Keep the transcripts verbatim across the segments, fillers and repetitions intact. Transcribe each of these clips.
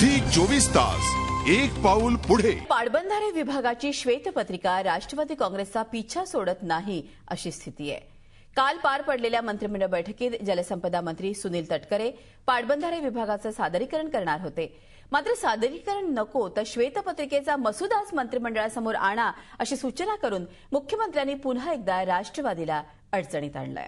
Zee चोवीस तास एक पाऊल पुढे। पाटबंधारे विभागाची श्वेतपत्रिका राष्ट्रवादी काँग्रेसचा पिछा सोडत नाही अशी स्थिती आहे। काल पार पडलेल्या मंत्रिमंडळ बैठकीत जलसंपदा मंत्री सुनील तटकरे पाटबंधारे विभागाचं सादरीकरण करणार होते। मात्र सादरीकरण नको तर श्वेतपत्रिकेचा मसुदाच मंत्रिमंडळासमोर आणा अशी सूचना करून मुख्यमंत्र्यांनी पुन्हा एकदा राष्ट्रवादीला अडचणीत आणलंय।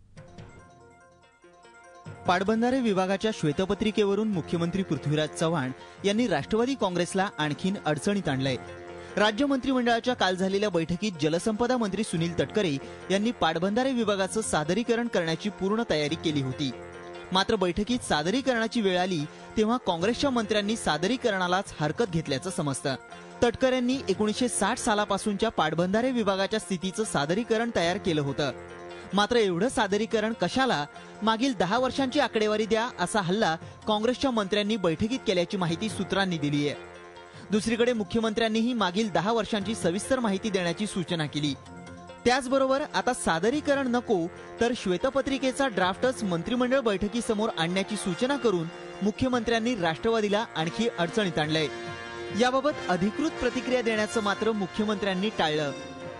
पाटबंधारे विभागाच्या श्वेतपत्रिकेवरून मुख्यमंत्री पृथ्वीराज चव्हाण यांनी राष्ट्रवादी काँग्रेसला आणखीन अडचणीत आणलंय। राज्य मंत्रिमंडळाच्या काल झालेल्या बैठकीत जलसंपदा मंत्री सुनील तटकरे यांनी पाटबंधारे विभागाचं सादरीकरण करण्याची पूर्ण तयारी केली होती। मात्र बैठकीत सादरीकरणाची वेळ आली तेव्हा काँग्रेसच्या मंत्र्यांनी सादरीकरणालाच हरकत घेतल्याचं समजतं। तटकरेंनी एकोणीसशे साठ सालापासूनच्या पाटबंधारे विभागाच्या स्थितीचं सादरीकरण तयार केलं होतं। मात्र एवढं सादरीकरण कशाला, मागील दहा वर्षांची आकडेवारी द्या असा हल्ला काँग्रेसच्या मंत्र्यांनी बैठकीत केल्याची माहिती सूत्रांनी दिली आहे। दुसरीकडे मुख्यमंत्र्यांनीही मागील दहा वर्षांची सविस्तर माहिती देण्याची सूचना केली। त्याचबरोबर आता सादरीकरण नको तर श्वेतपत्रिकेचा ड्राफ्टच मंत्रिमंडळ बैठकीसमोर आणण्याची सूचना करून मुख्यमंत्र्यांनी राष्ट्रवादीला आणखी अडचणीत आणलंय। याबाबत अधिकृत प्रतिक्रिया देण्याचं मात्र मुख्यमंत्र्यांनी टाळलं।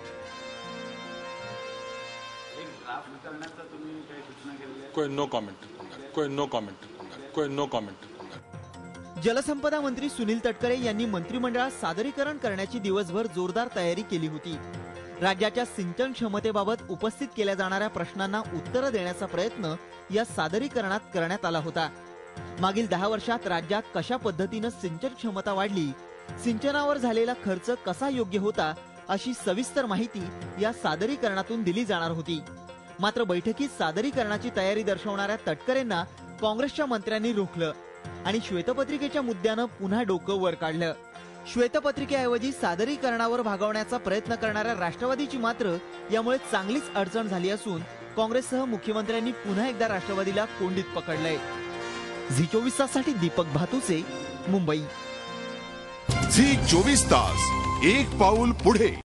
कोई नो कमेंट कोई नो कमेंट कोई नो कमेंट। जलसंपदा मंत्री सुनील तटकरे यांनी मंत्रिमंडळात सादरीकरण करण्याची दिवसभर जोरदार तयारी केली होती। राज्याच्या सिंचन क्षमतेबाबत उपस्थित केल्या जाणाऱ्या प्रश्नांना उत्तर देण्याचा प्रयत्न या सादरीकरणात करण्यात आला होता। मागील दहा वर्षात राज्यात कशा पद्धतीनं सिंचन क्षमता वाढली, सिंचनावर झालेला खर्च कसा योग्य होता अशी सविस्तर माहिती या सादरीकरणातून दिली जाणार होती। मात्र बैठकीत सादरीकरणाची तयारी दर्शवणाऱ्या तटकरेंना काँग्रेसच्या मंत्र्यांनी रोखलं आणि श्वेतपत्रिकेच्या मुद्द्यानं पुन्हा डोकं वर काढलं। श्वेतपत्रिकेऐवजी सादरीकरणावर भागवण्याचा प्रयत्न करणाऱ्या राष्ट्रवादीची मात्र यामुळे चांगलीच अडचण झाली असून काँग्रेससह मुख्यमंत्र्यांनी पुन्हा एकदा राष्ट्रवादीला कोंडीत पकडलंय। झी चोवीस ताससाठी दीपक भातुसे, मुंबई। झी चोवीस तास एक पाऊल पुढे।